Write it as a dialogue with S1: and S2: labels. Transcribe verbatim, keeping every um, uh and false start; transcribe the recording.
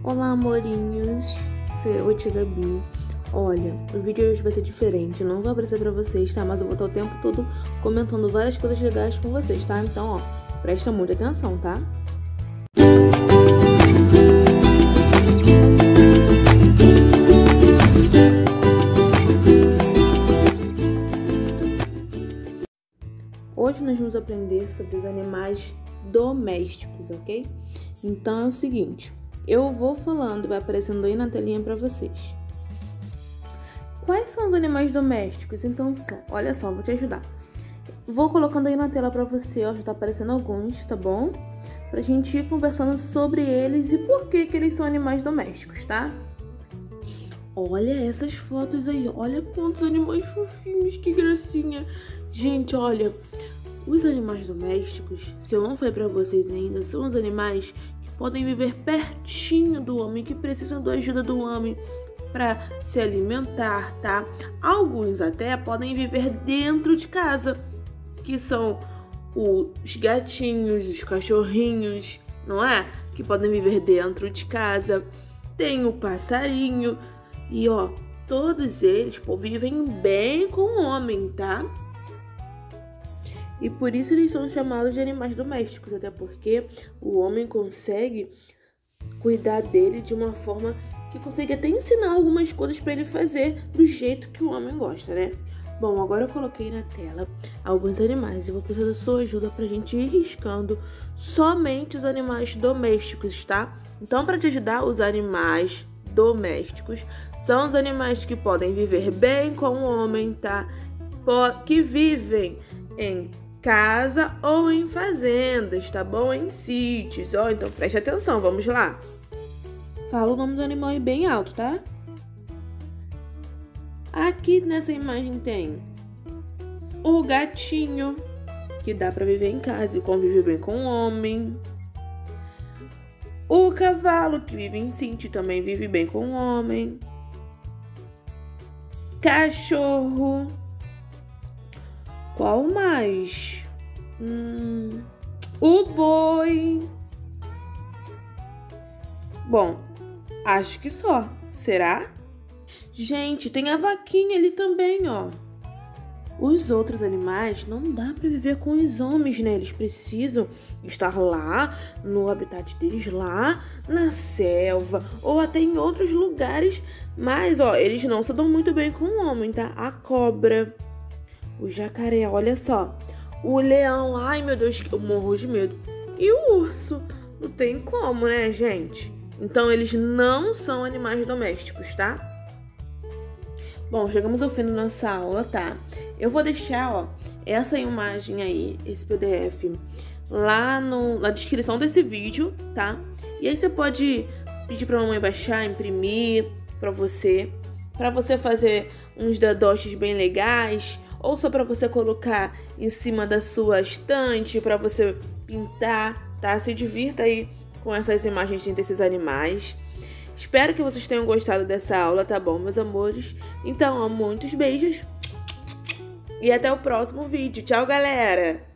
S1: Olá, amorinhos, sou a Tia Gabi. Olha, o vídeo hoje vai ser diferente, não vou aparecer pra vocês, tá? Mas eu vou estar o tempo todo comentando várias coisas legais com vocês, tá? Então, ó, presta muita atenção, tá? Hoje nós vamos aprender sobre os animais domésticos, ok? Então é o seguinte, eu vou falando, vai aparecendo aí na telinha pra vocês. Quais são os animais domésticos? Então são, olha só, vou te ajudar. Vou colocando aí na tela pra você, ó, já tá aparecendo alguns, tá bom? Pra gente ir conversando sobre eles e por que que eles são animais domésticos, tá? Olha essas fotos aí, olha quantos animais fofinhos, que gracinha. Gente, olha, os animais domésticos, se eu não falei pra vocês ainda, são os animais que podem viver pertinho do homem, que precisam da ajuda do homem para se alimentar, tá? Alguns até podem viver dentro de casa, que são os gatinhos, os cachorrinhos, não é? Que podem viver dentro de casa. Tem o passarinho e, ó, todos eles, pô, vivem bem com o homem, tá? E por isso eles são chamados de animais domésticos, até porque o homem consegue cuidar dele de uma forma que consegue até ensinar algumas coisas para ele fazer do jeito que o homem gosta, né? Bom, agora eu coloquei na tela alguns animais e vou precisar da sua ajuda pra gente ir riscando somente os animais domésticos, tá? Então, para te ajudar, os animais domésticos são os animais que podem viver bem com o homem, tá? Que vivem em casa ou em fazendas, tá bom? Em sítios, ó. Então, preste atenção, vamos lá. Fala o nome do animal aí bem alto, tá? Aqui nessa imagem tem o gatinho, que dá pra viver em casa e convive bem com o homem. O cavalo, que vive em sítio, também vive bem com o homem. Cachorro. Qual mais? Hum, o boi. Bom, acho que só. Será? Gente, tem a vaquinha ali também, ó. Os outros animais não dá pra viver com os homens, né? Eles precisam estar lá no habitat deles, lá na selva ou até em outros lugares. Mas, ó, eles não se dão muito bem com o homem, tá? A cobra, o jacaré, olha só. O leão, ai meu Deus, eu morro de medo. E o urso, não tem como, né, gente? Então, eles não são animais domésticos, tá? Bom, chegamos ao fim da nossa aula, tá? Eu vou deixar, ó, essa imagem aí, esse P D F, lá no, na descrição desse vídeo, tá? E aí você pode pedir pra mamãe baixar, imprimir pra você, pra você fazer uns dadoches bem legais, ou só pra você colocar em cima da sua estante, pra você pintar, tá? Se divirta aí com essas imagens desses animais. Espero que vocês tenham gostado dessa aula, tá bom, meus amores? Então, ó, muitos beijos e até o próximo vídeo. Tchau, galera!